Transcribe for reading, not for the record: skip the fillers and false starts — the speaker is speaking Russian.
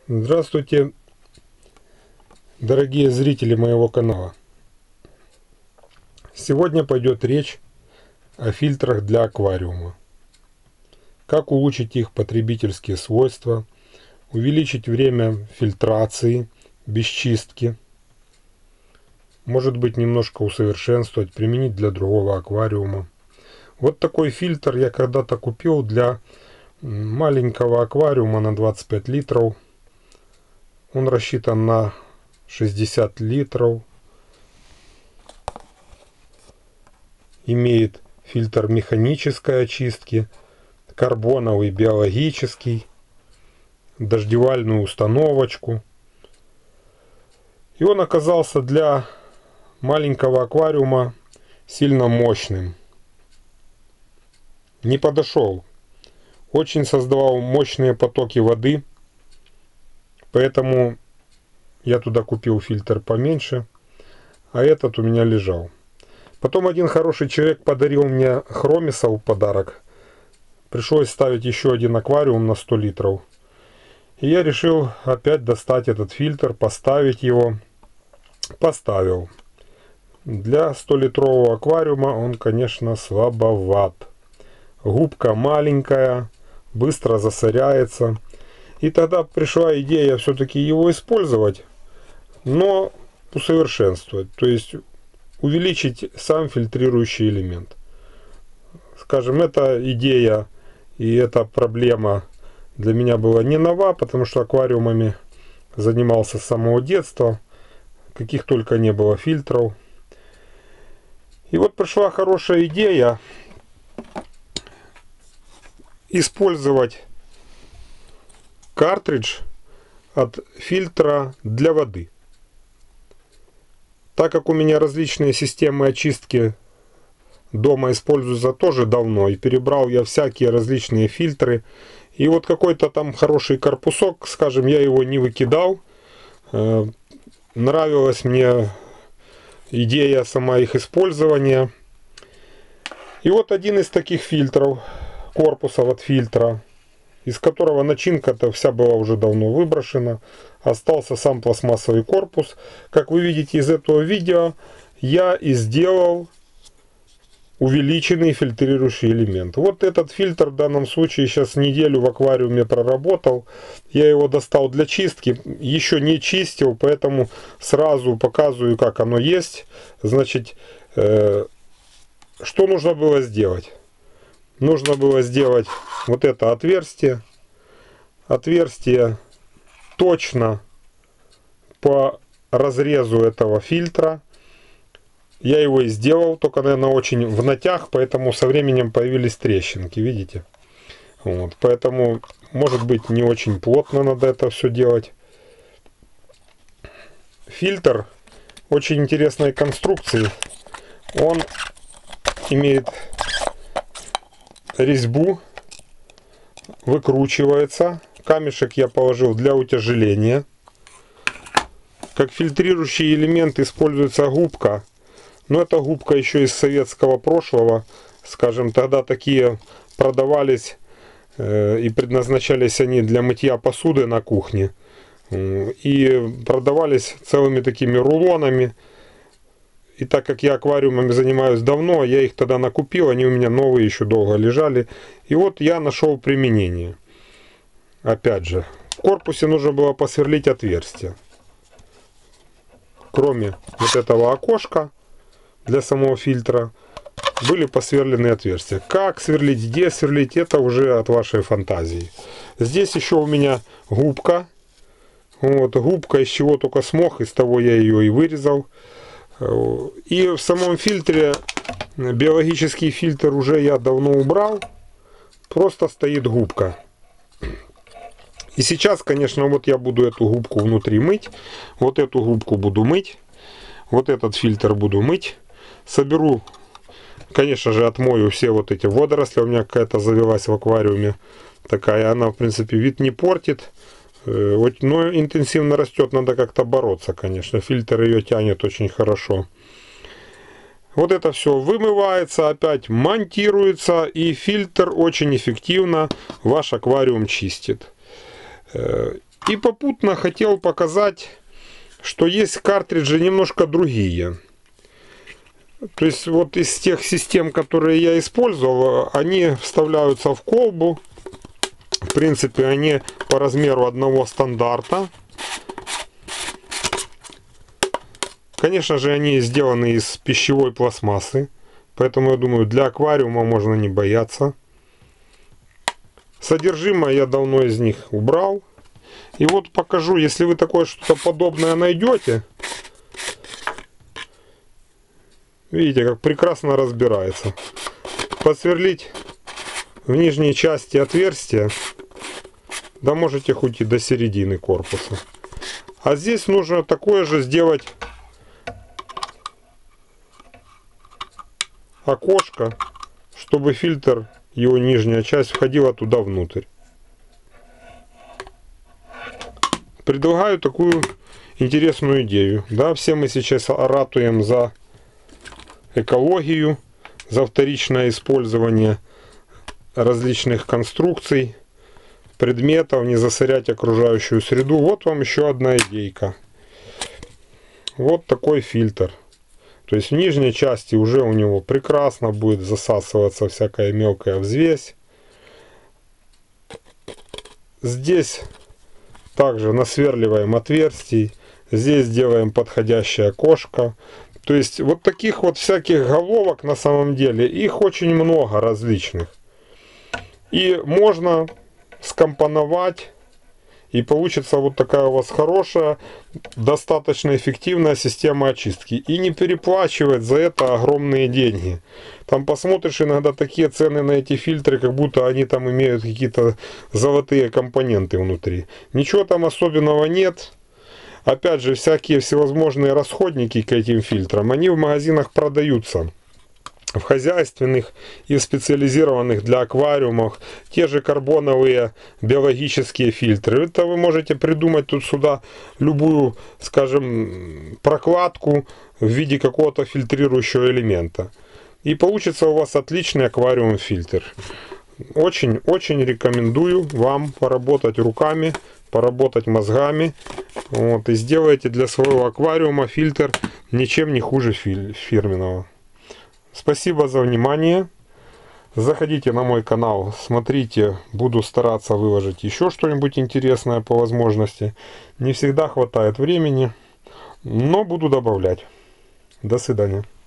Здравствуйте, дорогие зрители моего канала. Сегодня пойдет речь о фильтрах для аквариума. Как улучшить их потребительские свойства, увеличить время фильтрации без чистки, может быть немножко усовершенствовать, применить для другого аквариума. Вот такой фильтр я когда-то купил для маленького аквариума на 25 литров. Он рассчитан на 60 литров. Имеет фильтр механической очистки, карбоновый биологический, дождевальную установочку. И он оказался для маленького аквариума сильно мощным. Не подошел. Очень создавал мощные потоки воды. Поэтому я туда купил фильтр поменьше, а этот у меня лежал. Потом один хороший человек подарил мне хромиса в подарок. Пришлось ставить еще один аквариум на 100 литров. И я решил опять достать этот фильтр, поставить его. Поставил. Для 100-литрового аквариума он, конечно, слабоват. Губка маленькая, быстро засоряется. И тогда пришла идея все-таки его использовать, но усовершенствовать. То есть увеличить сам фильтрирующий элемент. Скажем, эта идея и эта проблема для меня была не нова, потому что аквариумами занимался с самого детства. Каких только не было фильтров. И вот пришла хорошая идея использовать картридж от фильтра для воды. Так как у меня различные системы очистки дома используются тоже давно, и перебрал я всякие различные фильтры, и вот какой-то там хороший корпусок, скажем, я его не выкидал. Нравилась мне идея сама их использования. И вот один из таких фильтров, корпусов от фильтра, из которого начинка-то вся была уже давно выброшена. Остался сам пластмассовый корпус. Как вы видите из этого видео, я и сделал увеличенный фильтрирующий элемент. Вот этот фильтр в данном случае сейчас неделю в аквариуме проработал. Я его достал для чистки. Еще не чистил, поэтому сразу показываю, как оно есть. Значит, что нужно было сделать? Нужно было сделать вот это отверстие. Отверстие точно по разрезу этого фильтра. Я его и сделал, только, наверное, очень в натяг, поэтому со временем появились трещинки, видите? Вот, поэтому, может быть, не очень плотно надо это все делать. Фильтр очень интересной конструкции. Он имеет резьбу, выкручивается. Камешек я положил для утяжеления. Как фильтрирующий элемент используется губка. Но эта губка еще из советского прошлого. Скажем, тогда такие продавались и предназначались они для мытья посуды на кухне. И продавались целыми такими рулонами. И так как я аквариумами занимаюсь давно, я их тогда накупил, они у меня новые еще долго лежали. И вот я нашел применение. Опять же, в корпусе нужно было посверлить отверстие. Кроме вот этого окошка для самого фильтра были посверлены отверстия. Как сверлить, где сверлить, это уже от вашей фантазии. Здесь еще у меня губка. Вот, губка из чего только смог, из того я ее и вырезал. И в самом фильтре, биологический фильтр уже я давно убрал. Просто стоит губка. И сейчас, конечно, вот я буду эту губку внутри мыть. Вот эту губку буду мыть. Вот этот фильтр буду мыть. Соберу, конечно же, отмою все вот эти водоросли. У меня какая-то завелась в аквариуме такая. Она, в принципе, вид не портит. Но интенсивно растет. Надо как-то бороться, конечно. Фильтр ее тянет очень хорошо. Вот это все вымывается, опять монтируется. И фильтр очень эффективно ваш аквариум чистит. И попутно хотел показать, что есть картриджи немножко другие. То есть вот из тех систем, которые я использовал, они вставляются в колбу. В принципе, они по размеру одного стандарта. Конечно же, они сделаны из пищевой пластмассы. Поэтому, я думаю, для аквариума можно не бояться. Содержимое я давно из них убрал. И вот покажу, если вы такое что-то подобное найдете. Видите, как прекрасно разбирается. Подсверлить в нижней части отверстия. Да можете хоть и до середины корпуса. А здесь нужно такое же сделать окошко, чтобы фильтр, его нижняя часть, входила туда внутрь. Предлагаю такую интересную идею. Да, все мы сейчас ратуем за экологию, за вторичное использование различных конструкций, предметов, не засорять окружающую среду. Вот вам еще одна идейка. Вот такой фильтр. То есть в нижней части уже у него прекрасно будет засасываться всякая мелкая взвесь. Здесь также насверливаем отверстий. Здесь делаем подходящее окошко. То есть вот таких вот всяких головок на самом деле, их очень много различных. И можно скомпоновать, и получится вот такая у вас хорошая, достаточно эффективная система очистки. И не переплачивать за это огромные деньги. Там посмотришь иногда такие цены на эти фильтры, как будто они там имеют какие-то золотые компоненты внутри. Ничего там особенного нет. Опять же, всякие всевозможные расходники к этим фильтрам, они в магазинах продаются. В хозяйственных и специализированных для аквариумов. Те же карбоновые биологические фильтры. Это вы можете придумать тут сюда любую, скажем, прокладку в виде какого-то фильтрирующего элемента. И получится у вас отличный аквариум-фильтр. Очень рекомендую вам поработать руками, поработать мозгами. Вот, и сделайте для своего аквариума фильтр ничем не хуже фирменного. Спасибо за внимание. Заходите на мой канал, смотрите, буду стараться выложить еще что-нибудь интересное по возможности. Не всегда хватает времени, но буду добавлять. До свидания.